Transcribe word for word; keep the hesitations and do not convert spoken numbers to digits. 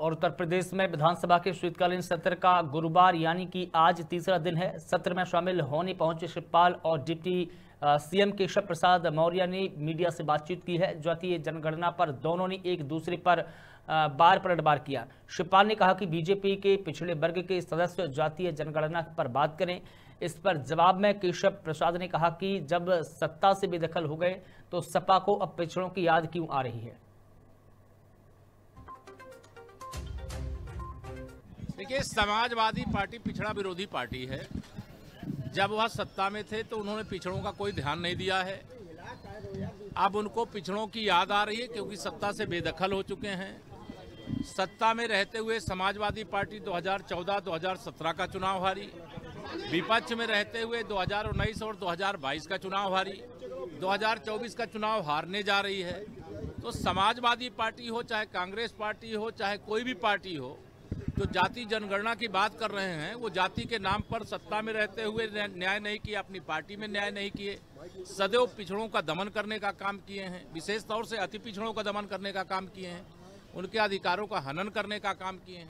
और उत्तर प्रदेश में विधानसभा के शीतकालीन सत्र का गुरुवार यानी कि आज तीसरा दिन है। सत्र में शामिल होने पहुंचे शिवपाल और डिप्टी सीएम केशव प्रसाद मौर्य ने मीडिया से बातचीत की है। जातीय जनगणना पर दोनों ने एक दूसरे पर बार पलटवार किया। शिवपाल ने कहा कि बीजेपी के पिछड़े वर्ग के सदस्य जातीय जनगणना पर बात करें। इस पर जवाब में केशव प्रसाद ने कहा कि जब सत्ता से बेदखल हो गए तो सपा को अब पिछड़ों की याद क्यों आ रही है। देखिए, समाजवादी पार्टी पिछड़ा विरोधी पार्टी है। जब वह सत्ता में थे तो उन्होंने पिछड़ों का कोई ध्यान नहीं दिया है। अब उनको पिछड़ों की याद आ रही है क्योंकि सत्ता से बेदखल हो चुके हैं। सत्ता में रहते हुए समाजवादी पार्टी दो हज़ार चौदह दो हज़ार सत्रह का चुनाव हारी, विपक्ष में रहते हुए दो हज़ार उन्नीस और दो हज़ार बाईस का चुनाव हारी, दो हज़ार चौबीस का चुनाव हारने जा रही है। तो समाजवादी पार्टी हो, चाहे कांग्रेस पार्टी हो, चाहे कोई भी पार्टी हो, जो जाति जनगणना की बात कर रहे हैं वो जाति के नाम पर सत्ता में रहते हुए न्याय नहीं किए, अपनी पार्टी में न्याय नहीं किए, सदैव पिछड़ों का दमन करने का काम किए हैं, विशेष तौर से अति पिछड़ों का दमन करने का काम किए हैं, उनके अधिकारों का हनन करने का काम किए हैं।